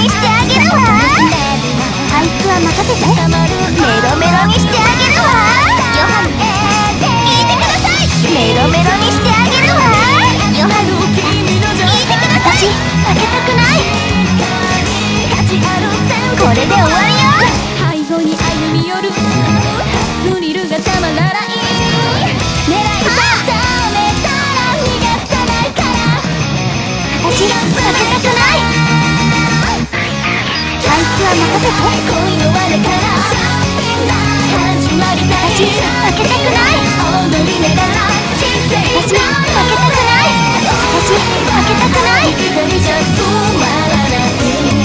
にしてあげるわ。俳句は任せて。メロメロにしてあげるわ。ヨハン、聞いてください。メロメロにしてあげるわ。ヨハン、聞いてください。私負けたくない。これで終わりよ。 背後に歩み寄るスリルがたまらない。狙い定めたら逃がさないから。 私負けたくない。俳句は任せて。 恋の輪から始まりたい。 私負けたくない。 踊りながら人生私負けたくない。私負けたくない。 一人じゃつまらない。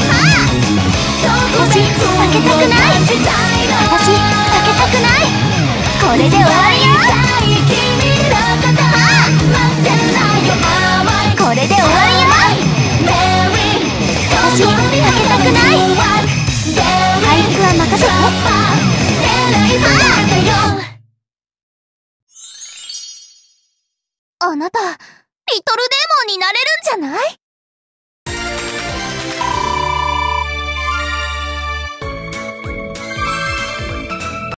私負けたくない。私負けたくない。これで終わりよ。これで終わりよ。私負けたくない。俳句は任せて。あなたリトルデーモンになれるんじゃない？